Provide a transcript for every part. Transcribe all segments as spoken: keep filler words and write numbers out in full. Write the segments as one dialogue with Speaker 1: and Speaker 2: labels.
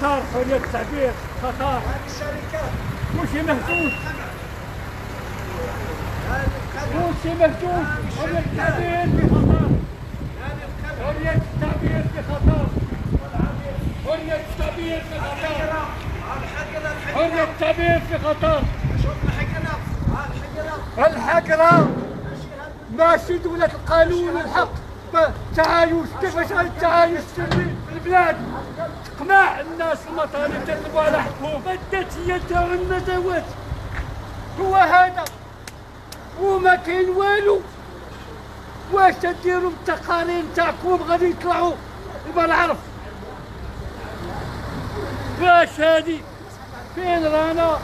Speaker 1: خطر، حرية التعبير خطر. كلشي مهزوز، كلشي مهزوز. حرية التعبير في خطر، حرية التعبير في خطر، حرية التعبير في خطر، حرية التعبير في خطر. الحقرة ماشي دولة القانون والحق. التعايش، كيفاش غادي التعايش في البلاد؟ تقمع الناس المطالب، تطلبوا على حقهم. الذاتية تاع الندوات هو هذا، وما كاين والو. واش تديروا بالتقارير تاعكم غادي يطلعوا يبقى العرف؟ واش هادي؟ فين رانا؟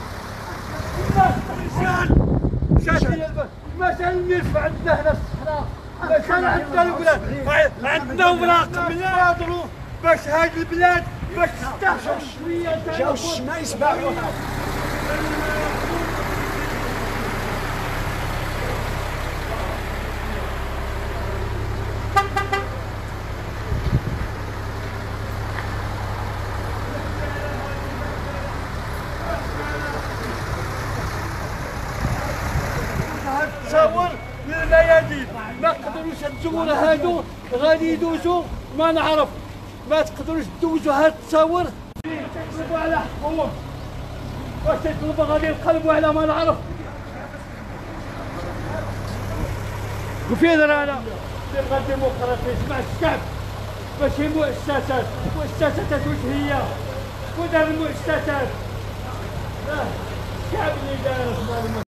Speaker 1: مثلا نرفع عندنا هنا الصحراء، مثلا عندنا البلاد، عندنا اوراق نبادروا باش هاد البلاد باش تستحسن شويه.
Speaker 2: جاو الشمايس باعوها.
Speaker 1: تصور للميادين ما تقدروش الزمور هادو غادي يدوزوا، ما نعرف. ما تقدروش تدوزوا هاد التصاور. تقلبوا على حقهم، واش تطلبوا غادي يقلبوا على ما نعرف. وفين رانا؟ تبغى الديمقراطية مع الشعب، ماشي مؤسسات. مؤسسات واش هي؟ ودار المؤسسات الشعب اللي دار.